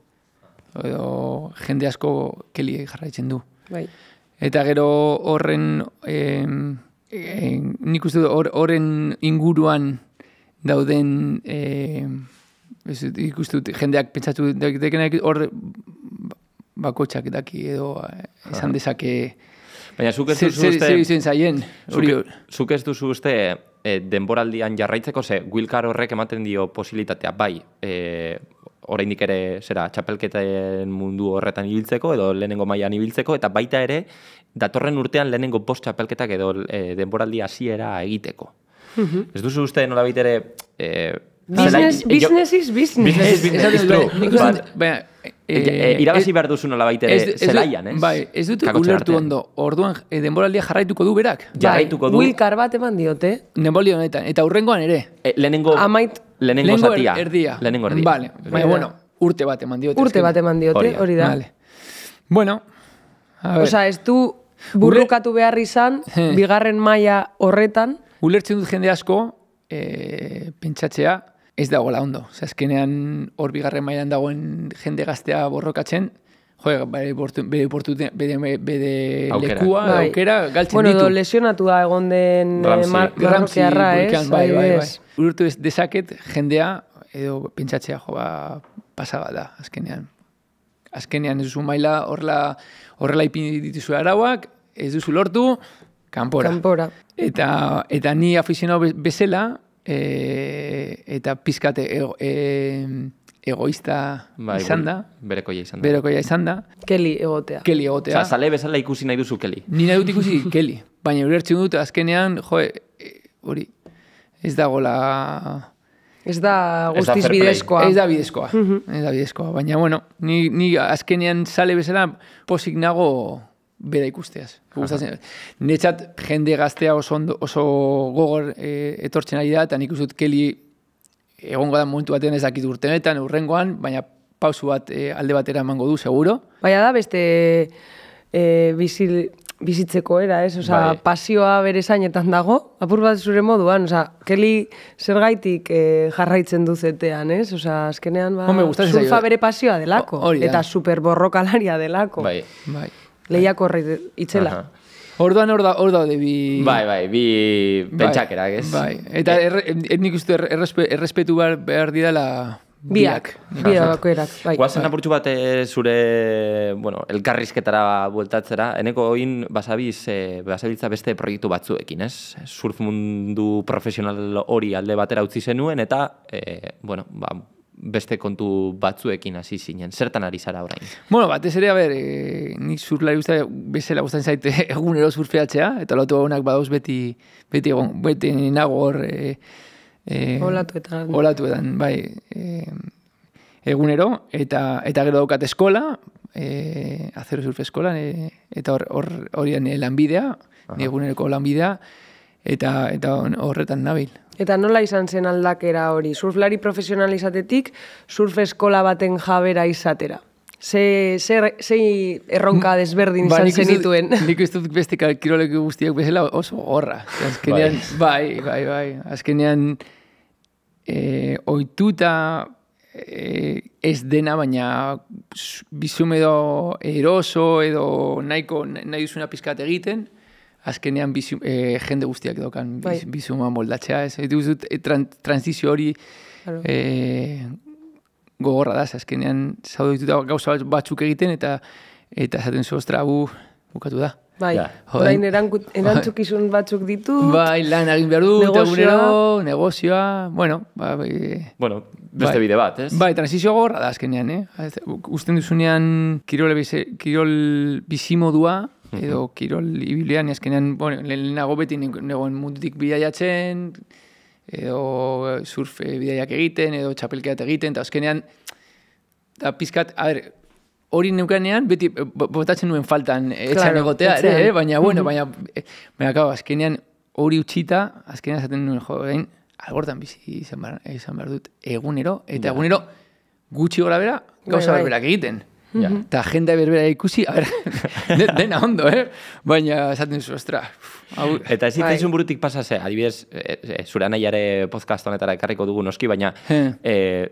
Speaker 7: Edo jende asko keli jarraitzen du.
Speaker 1: Bai.
Speaker 7: Eta gero horren, eh, eh, nik uste dut hor- horren inguruan dauden, eh, ez dut, ikuste dut jendeak pentsatu dekenak hor bakotxak daki edo eh, esan dezake
Speaker 2: Baina zuk ez
Speaker 7: zer
Speaker 2: duzu
Speaker 7: zer-
Speaker 2: uste...
Speaker 7: zer izen zaien. Hori,
Speaker 2: Zuk, zuk ez duzu uste e, denboraldian jarraitzeko, ze Wilkar horrek ematen dio posibilitatea, bai, e, oraindik ere zera txapelketen mundu horretan ibiltzeko edo lehenengo mailan ibiltzeko, eta baita ere datorren urtean lehenengo bost txapelketak edo e, denboraldi hasiera egiteko. Ez duzu uste nolabait ere... E,
Speaker 1: Business,
Speaker 2: zelai-
Speaker 1: business is business.
Speaker 2: Business is business, it's true.
Speaker 7: Nik uste
Speaker 2: But-
Speaker 7: dut, baina,
Speaker 2: E, e, irabazi behar duzu nolabait ere
Speaker 7: ez- ez dut-
Speaker 2: zelaian, ez?
Speaker 7: Bai, ez dut
Speaker 2: Kakotxen
Speaker 7: ulertu
Speaker 2: artean.
Speaker 7: ondo. Orduan eh, denboraldia jarraituko du berak.
Speaker 2: Jarraituko du.
Speaker 1: Wilkar bat eman diote.
Speaker 7: Denboraldi honetan. Eta hurrengoan ere.
Speaker 2: E, lehenengo,
Speaker 1: Amait-
Speaker 2: lehenengo
Speaker 7: Lehenengo er-
Speaker 2: zatia.
Speaker 7: erdia.
Speaker 2: Lehenengo erdia.
Speaker 7: Vale. Baina, bueno, urte bat eman diote.
Speaker 1: Urte
Speaker 7: azkenean.
Speaker 1: bat eman diote,
Speaker 2: Hori da.
Speaker 1: hori da.
Speaker 7: Vale. Bueno, a ver.
Speaker 1: Osea, ez du burrukatu behar izan, bigarren maila horretan,
Speaker 7: Ulertzen dut jende asko, e, pentsatzea, ez dagoela ondo. Osea, azkenean hor bigarren mailan dagoen jende gaztea borrokatzen, jo, bere, bortu, bere, bortu, bere, bere
Speaker 2: Aukera.
Speaker 7: lekua,
Speaker 1: Bai.
Speaker 7: aukera, galtzen
Speaker 1: bueno,
Speaker 7: ditu.
Speaker 1: edo lesionatu da egon den eh,
Speaker 2: Ramsey.
Speaker 1: mar
Speaker 7: Ramsey,
Speaker 1: marrokearra, ez?
Speaker 7: Vulcan, bai, bai, bai.
Speaker 1: Adibidez.
Speaker 7: Ulertu ez dezaket jendea, edo pentsatzea, jo, ba, pasaba da, azkenean. Azkenean ez duzu maila horrela, horrela ipini dituzu arauak, ez duzu lortu, kanpora.
Speaker 1: Kanpora.
Speaker 7: Eta, eta ni afizionau be- bezala, e, eta pizkate ego, e, egoista
Speaker 2: Bai,
Speaker 7: izan da,
Speaker 2: berekoia izan da.
Speaker 7: berokoia izan da,
Speaker 1: Keli egotea.
Speaker 7: keli egotea.
Speaker 2: Osa, zale bezala ikusi nahi duzu keli.
Speaker 7: Ni nahi dut ikusi keli, baina ulertzen dut azkenean, jo, e, hori, ez dagola...
Speaker 1: Ez da
Speaker 2: Ez da
Speaker 1: guztiz
Speaker 2: fair play.
Speaker 1: bidezkoa.
Speaker 7: Ez da bidezkoa, ez da bidezkoa. Baina, bueno, ni, ni azkenean sale bezala posik nago bera ikusteaz. Gustatzen. Netzat jende gaztea oso, ondo, oso gogor e, etortzen ari da, eta nik uste dut keli egongo da momentu batean ez dakit urtenetan, urrengoan, baina pausu bat e, alde batera emango du, seguro.
Speaker 1: Baina da beste e, bizi, bizitzeko era, ez? Osa,
Speaker 2: Bai.
Speaker 1: pasioa bere zainetan dago, apur bat zure moduan, osa, Keli zergaitik e, jarraitzen duzetean, ez? Osa, azkenean, ba,
Speaker 7: Hombre, gustatzen
Speaker 1: surfa
Speaker 7: zaio.
Speaker 1: bere pasioa delako,
Speaker 7: Ho- hori da.
Speaker 1: eta superborrokalaria delako.
Speaker 2: Bai.
Speaker 7: Bai.
Speaker 1: Lehiako horri itzela.
Speaker 2: Aha.
Speaker 7: Orduan hor da, hor daude bi...
Speaker 2: Bai, bai, bi pentsakerak, ez?
Speaker 7: Bai, eta erre, er, nik uste errespe, errespetu behar, behar didala
Speaker 1: Biak, biak bakoerak, bai.
Speaker 2: Guazen apurtxu bat eh, zure, bueno, elkarrizketara bueltatzera, eneko oin basabiz, eh, basabiltza beste proiektu batzuekin, ez? Surf mundu profesional hori alde batera utzi zenuen, eta, eh, bueno, ba, beste kontu batzuekin hasi zinen. Zertan ari zara orain?
Speaker 7: Bueno, batez ere, a ber, e, nik surflari guztia bezala gustatzen zaite egunero surfeatzea, eta lotu honak badauz beti, beti egon, beti nago hor, e, e,
Speaker 1: Olatuetan.
Speaker 7: olatuetan, bai, e, egunero, eta eta gero daukat eskola, e, azero surf eskolan, e, eta hor, hor horian e, lanbidea, ni eguneroko lanbidea, eta eta horretan nabil.
Speaker 1: Eta nola izan zen aldakera hori? Surflari profesional izatetik, surf eskola baten jabera izatera. Ze, ze, ze erronka desberdin
Speaker 7: Ba,
Speaker 1: izan
Speaker 7: nik uste dut-
Speaker 1: zenituen.
Speaker 7: Nik uste dut beste kiroleko guztiak bezala oso gorra. Azkenean, bai, bai, bai. Azkenean, e, oituta e, ez dena, baina bizum edo eroso edo nahiko, nahi duzuna pizkat egiten, azkenean bizu, e, jende guztiak dokan
Speaker 1: Bai.
Speaker 7: biz, bizuma moldatzea. Ez Eta uste dut, e, tran, transizio hori
Speaker 1: Claro.
Speaker 7: e, gogorra da, ze azkenean zaudituta gauza batzuk egiten eta eta esaten zu, ostra, bu, bukatu da.
Speaker 1: Bai,
Speaker 2: Ja.
Speaker 1: orain erankut- erantzukizun batzuk ditu.
Speaker 7: Bai, lan egin behar du, eta
Speaker 1: Negozioa.
Speaker 7: egunero, negozioa, bueno, ba, bai,
Speaker 2: Bueno, beste
Speaker 7: Bai.
Speaker 2: bide bat, ez?
Speaker 7: bai, transizio gogorra da azkenean, eh? Ez- Usten duzunean kirol, bizi- kirol bizimodua, edo kirol ibilean, azkenean, bueno, lehenago beti negoen mundutik bidaiatzen, edo surf eh, bidaiak egiten, edo txapelkeat egiten, eta azkenean, da pizkat, a ber, hori neukanean, beti botatzen nuen faltan etxan
Speaker 1: Claro,
Speaker 7: egotea,
Speaker 1: etxean.
Speaker 7: ere, eh? baina, bueno, baina, eh, baina, kau, azkenean hori utxita, azkenean esaten nuen, jo, gain, albortan bizi izan behar, izan behar dut egunero, eta egunero gutxi gora bera, gauza
Speaker 1: Bai, bai.
Speaker 7: berberak egiten. Eta jendea berbera ikusi, a ber, de- dena ondo, eh? Baina esaten zu, ostra, hau...
Speaker 2: Eta ez
Speaker 1: Bai.
Speaker 2: zitzaizun burutik pasa ze, adibidez, e, e, zure anaiare podcast honetara ekarriko dugu noski, baina
Speaker 7: He.
Speaker 2: e,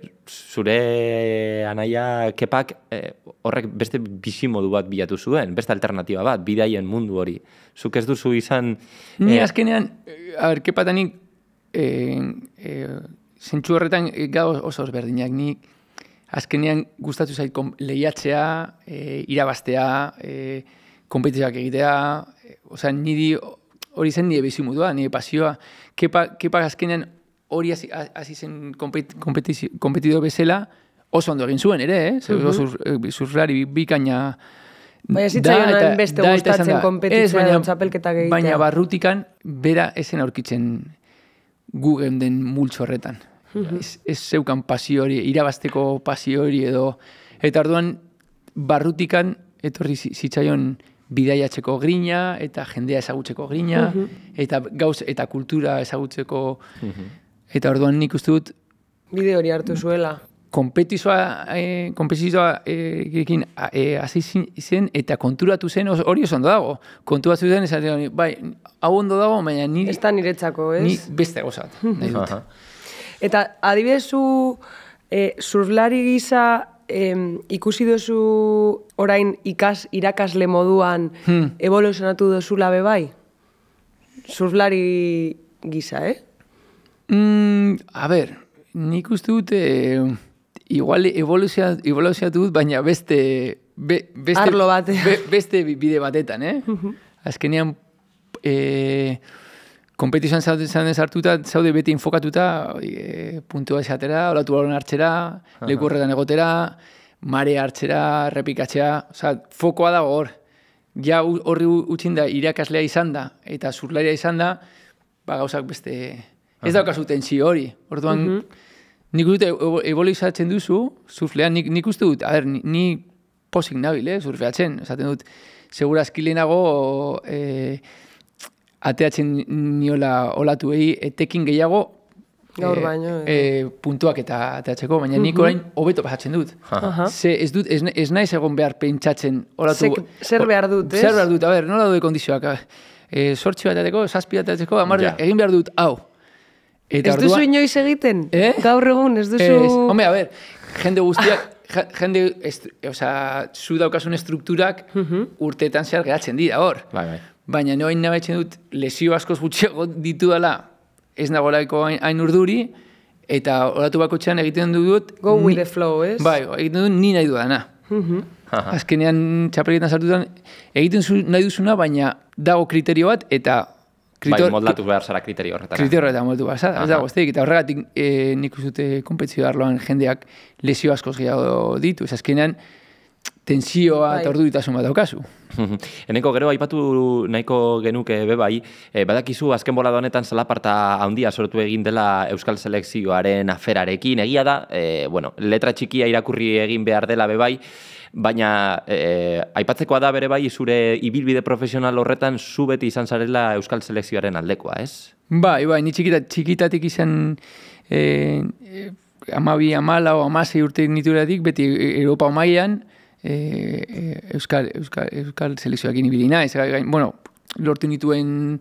Speaker 2: zure anaia kepak e, horrek beste bizimodu bat bilatu zuen, beste alternatiba bat, bidaien mundu hori. Zuk ez duzu izan...
Speaker 7: Ni
Speaker 2: e,
Speaker 7: azkenean, eh, a ber, kepatanik, eh, eh, zentsu horretan eh, gau oso ezberdinak, ni azkenean gustatu zait kom- lehiatzea, eh, irabaztea, eh, kompetizioak egitea, eh, osea, niri hori zen nire bizimodua, nire pasioa. Kepa, kepa azkenean hori hasi hasi zen kompet, kompetizio- kompetido bezala, oso ondo egin zuen ere, eh? Zer, oso eh, surflari bikaina
Speaker 1: Baina zitzaion
Speaker 7: da, eta-
Speaker 1: beste
Speaker 7: da, eta
Speaker 1: gustatzen
Speaker 7: esan da,
Speaker 1: konpetitzea
Speaker 7: ez, baina-
Speaker 1: edo txapelketak egitea.
Speaker 7: Baina barrutikan bera esen aurkitzen gu geunden multzo horretan. ez, ez zeukan pasio hori, irabazteko pasio hori edo... Eta orduan barrutikan etorri zi- zitzaion bidaiatzeko grina, eta jendea ezagutzeko grina, eta gauz, eta kultura ezagutzeko... Eta orduan nik uste dut
Speaker 1: Bide hori hartu zuela.
Speaker 7: kompetizioa eh, kompetizioa eh, ekin eh, hasi zen eta konturatu zen oso- hori oso ondo dago. Konturatu zen esaten bai, hau ondo dago, baina ni
Speaker 1: Ez da niretzako, ez?
Speaker 7: ni beste gozat. Nahi dut.
Speaker 2: Aha.
Speaker 1: Eta adibidez zu eh, surflari gisa em, ikusi duzu orain ikas irakasle moduan
Speaker 7: Hmm.
Speaker 1: evoluzionatu dozula be bai? Surflari gisa, eh?
Speaker 7: Mm, a ber, nik uste dut eh, igual evoluzionatu, evoluzionatu dut, baina beste, be, beste,
Speaker 1: Arlo batean.
Speaker 7: be, beste bide batetan, eh? Azkenean, eh, kompetizioan zaude zaude sartuta, zaude beti infokatuta, e, puntua esatera, olatu balon hartzera, leku horretan egotera, mare hartzera, repikatzea, osea, fokoa dago hor. Ja hu- horri utxin da irakaslea izan da, eta zurlaria izan da, ba gauzak beste... Ez daukazu tentsio hori. Orduan, nik uste dut ebolizatzen duzu, surflean, nik, nik uste dut, a ber, ni, ni posik nabil, eh, surfeatzen. Esaten dut, segurazki lehenago eh, ateatzen niola olatuei etekin gehiago
Speaker 1: Gaur
Speaker 7: eh,
Speaker 1: baino, edo.
Speaker 7: eh, puntuak eta ateatzeko, baina nik orain hobeto pasatzen dut.
Speaker 1: Aha.
Speaker 7: Ze ez dut, ez, ez naiz egon behar pentsatzen olatu...
Speaker 1: Zek- zer behar dut, ez?
Speaker 7: Zer behar dut, a ber, nola daude kondizioak? E, sortxi bat ateko, zazpi bat ateko, amar,
Speaker 2: Ja.
Speaker 7: egin behar dut, hau. Eta
Speaker 1: Ez duzu
Speaker 7: orduan-
Speaker 1: inoiz egiten?
Speaker 7: Eh?
Speaker 1: Gaur egun, ez duzu...
Speaker 7: Ez, hombre, a ber, jende guztiak, ja- jende, estru, osea, zu daukasun estrukturak urteetan zehar geratzen dira, hor.
Speaker 2: Bai, bai.
Speaker 7: Baina noain nabetzen dut, lesio askoz gutxiago ditudala, ez nagolaiko hain, hain urduri, eta oratu bakotxean egiten dut...
Speaker 1: Go with
Speaker 7: ni-
Speaker 1: the flow, ez?
Speaker 7: Bai, egiten dut ni nahi dudana.
Speaker 2: Aha.
Speaker 7: Azkenean txapelketan sartutan, egiten zu, nahi duzuna, baina dago kriterio bat, eta...
Speaker 2: Bai, moldatu behar zara kriterio horretara.
Speaker 7: Kriterio horretan moldatu behar zara, ez
Speaker 2: Aha.
Speaker 7: dago, ez eta horregatik e, nik uste dute konpetzio arloan jendeak lesio askoz gehiago ditu, ez azkenean tensioa
Speaker 1: Bai.
Speaker 7: eta orduritasun bat daukazu.
Speaker 2: Eneko gero aipatu nahiko genuke be bai, e, badakizu azken bolada honetan zalaparta handia sortu egin dela Euskal Selekzioaren aferarekin, egia da, e, bueno, letra txikia irakurri egin behar dela be bai, baina e, aipatzekoa da bere bai zure ibilbide profesional horretan zu beti izan zarela Euskal Selekzioaren aldekoa, ez?
Speaker 7: Bai, bai, ni txikita, txikitatik izan e, e, amabi, amala o amasei urte nituratik, beti Europa mailan e, e, Euskal, Euskal, Euskal Selekzioakin ibili naiz. Gain- Bueno, lortu nituen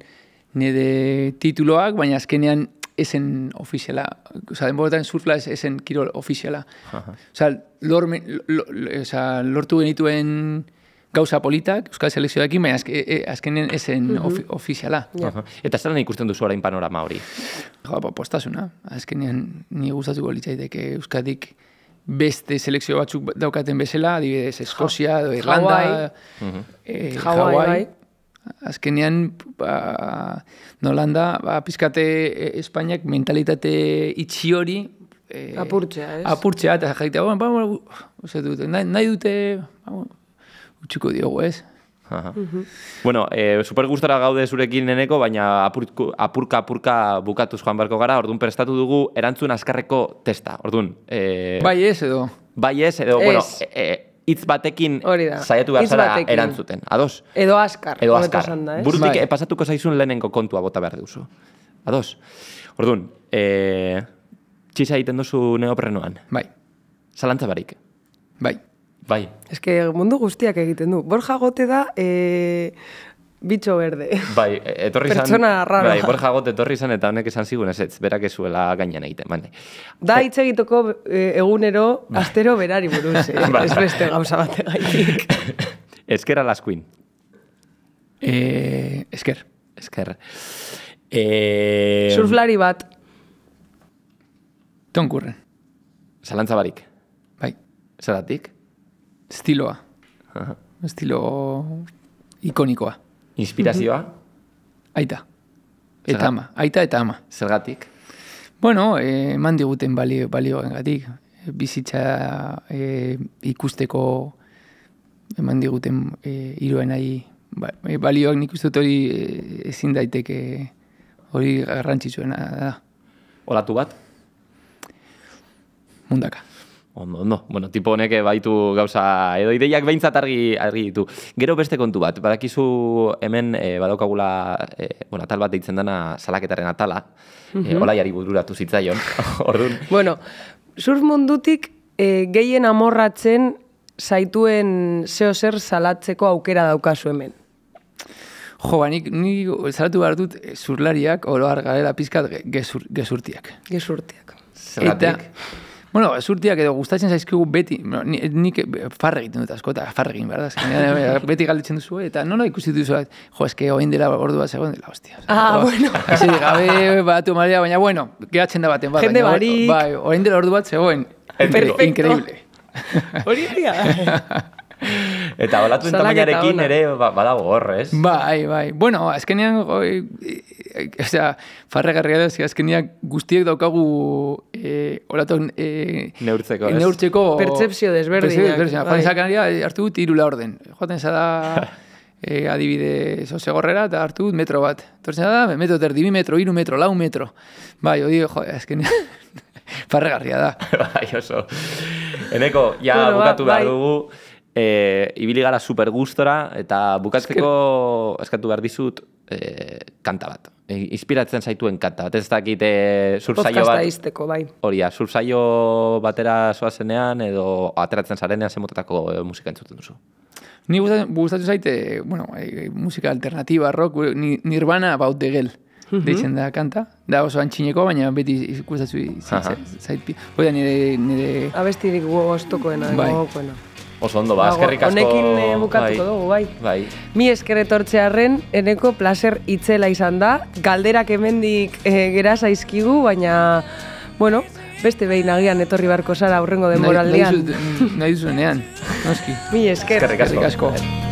Speaker 7: nire tituloak, baina azkenean esen ofiziala. Osa, denboretan surfla ez- esen kirol ofiziala. Osa, lorme, lo, lo, osa, lortu genituen gauza politak, Euskal Selekzioakin, baina azke, e, azkenen esen ofi, ofiziala.
Speaker 2: Aha. Eta zelan ikusten duzu orain panorama hori?
Speaker 7: Jo, ba, postasuna. Azkenean, ni gustatuko litzaideke Euskadik beste selekzio batzuk daukaten bezala, adibidez Eskozia, edo Irlanda,
Speaker 1: Hawaii.
Speaker 7: eh,
Speaker 1: Hawaii,
Speaker 7: Hawaii.
Speaker 1: bai.
Speaker 7: Azkenean, ba, nolanda, ba, pizkate eh, Espainiak mentalitate itxi hori eh,
Speaker 1: Apurtzea, ez?
Speaker 7: apurtzea, eta jaitea, ba, ba, ba, dute, nahi, nahi dute, ba, utxiko diogu, ez?
Speaker 2: Aha. Bueno, e, super gustora gaude zurekin Eneko, baina apurku, apurka apurka bukatuz joan beharko gara, orduan prestatu dugu erantzun azkarreko testa. Orduan, e,
Speaker 7: Bai ez, edo?
Speaker 2: bai ez, edo,
Speaker 1: Ez.
Speaker 2: bueno, e, e, hitz batekin
Speaker 1: Hori da,
Speaker 2: saiatu behar
Speaker 1: hitz
Speaker 2: zara
Speaker 1: batekin.
Speaker 2: erantzuten. Ados?
Speaker 1: Edo askar.
Speaker 2: Edo
Speaker 1: hobeto
Speaker 2: askar.
Speaker 1: esanda, ez?
Speaker 2: Burutik
Speaker 7: Bai.
Speaker 2: pasatuko zaizun lehenengo kontua bota behar duzu. Ados? Orduan, eh, txisa egiten duzu neoprenoan.
Speaker 7: Bai,
Speaker 2: Zalantza barik.
Speaker 7: bai.
Speaker 2: Bai.
Speaker 1: Ez que mundu guztiak egiten du. Borja Gote da e, bitxo berde.
Speaker 2: Bai, etorri zan...
Speaker 1: Pertsona raro.
Speaker 2: Bai, Borja Got etorri zan eta honek esan zigun ez ez, berak ezuela gainean egiten. Bale.
Speaker 1: Da hitz egiteko e, egunero, astero berari buruz, eh?
Speaker 2: Bai.
Speaker 1: Ez beste gauza bategaitik.
Speaker 2: Ezker alaskuin.
Speaker 7: Eh, esker.
Speaker 2: Esker. Eh,
Speaker 1: Surflari bat.
Speaker 7: Tonkurren.
Speaker 2: Zalantza barik.
Speaker 7: Bai.
Speaker 2: Zeratik?
Speaker 7: Estiloa. Estilo ikonikoa.
Speaker 2: Inspirazioa?
Speaker 7: Aita. Eta
Speaker 2: Zerga-
Speaker 7: ama. Aita eta ama.
Speaker 2: Zergatik?
Speaker 7: Bueno, eh, eman diguten balio, balioengatik. Bizitza eh, ikusteko eman diguten eh, hiruenai ba, eh, balioak nik uste dut hori eh, ezin daiteke hori garrantzitsuena da.
Speaker 2: Olatu bat?
Speaker 7: Mundaka.
Speaker 2: Ondo, ondo. Bueno, tipo honek baitu gauza edo ideiak behintzat argi, argi ditu. Gero beste kontu bat, badakizu hemen e, badaukagula, e, bueno, atal bat deitzen dena salaketaren atala, e, olaiari bururatu zitzaion. Orduan,
Speaker 1: Bueno, surf mundutik e, gehien amorratzen zaituen zeo zer salatzeko aukera daukazu hemen.
Speaker 7: Jo, ba, nik, nik salatu behar dut eh, zurlariak, oro har garela pizkat ge- gezur, gezurtiak.
Speaker 1: Gezurtiak.
Speaker 2: zergatik?
Speaker 7: Bueno, zurtiak edo gustatzen zaizkigu beti, no, ni- nik farre egiten dut asko, eta farre egin, berda? Azkenean, beti galdetzen duzu, eta nola ikusi duzu, jo, eske oin dela ordu bat zegoen dela, hostia.
Speaker 1: Ah,
Speaker 7: Oh,
Speaker 1: bueno.
Speaker 7: Ez gabe batu maria, baina bueno, gehatzen da baten bat.
Speaker 1: Jende
Speaker 7: baina,
Speaker 1: barik.
Speaker 7: Bai, orain dela ordu bat zegoen.
Speaker 2: Perfecto.
Speaker 7: Increíble.
Speaker 1: Hori dira.
Speaker 2: Eta olatuen
Speaker 1: Salaketa
Speaker 2: tamainarekin
Speaker 1: ona.
Speaker 2: ere ba, badago hor, ez?
Speaker 7: Bai, bai. Bueno, azkenean, oi, e, osea, farregarria da, ze azkenean guztiek daukagu e, olaton e,
Speaker 2: Neurtzeko, ez?
Speaker 7: neurtzeko
Speaker 1: Pertzepzio desberdinak,
Speaker 7: Pertzepzio desberdinak.
Speaker 1: bai.
Speaker 7: Joaten zakaria, hartu dut hiru laurden. Joaten zada e, adibide sosegorrera eta hartu dut metro bat. Tortzen da, metro terdi, bi metro, hiru metro, lau metro. Bai, odi, jo, azkenean farregarria da.
Speaker 2: Bai, oso. Eneko, ja
Speaker 1: Bueno, ba,
Speaker 2: bukatu behar
Speaker 1: bai.
Speaker 2: dugu, e, ibili gara super gustora, eta bukatzeko eskatu behar dizut e, kanta bat. E, inspiratzen zaituen kanta bat. Ez dakit e, surfsaio
Speaker 1: Podcasta
Speaker 2: bat,
Speaker 1: izteko, bai.
Speaker 2: hori, ja, surfsaio batera zoazenean, edo ateratzen zarenean zemotetako e, musika entzuten duzu.
Speaker 7: Ni gustatzen, gustatzen zaite, bueno, e, musika alternativa, rock, ni, Nirvana About the Girl. Deitzen da kanta. Da oso antxineko, baina beti gustatzu
Speaker 2: Aha.
Speaker 7: zait. Hori nire, nire
Speaker 1: Abestirik gogostokoena,
Speaker 7: Bai.
Speaker 1: gogokoena.
Speaker 2: Oso ondo, ba,
Speaker 1: Dago,
Speaker 2: eskerrik asko.
Speaker 1: honekin, eh, bukatuko dugu, bai.
Speaker 2: Bai.
Speaker 1: Mi esker etortzearren, eneko placer itzela izan da. Galderak hemendik e, gera zaizkigu, baina, bueno, beste behin agian etorri barko zara aurrengo denboraldian.
Speaker 7: nahi duzuenean, noski.
Speaker 1: Mi esker.
Speaker 2: Eskerrik asko.
Speaker 7: Eskerrik asko.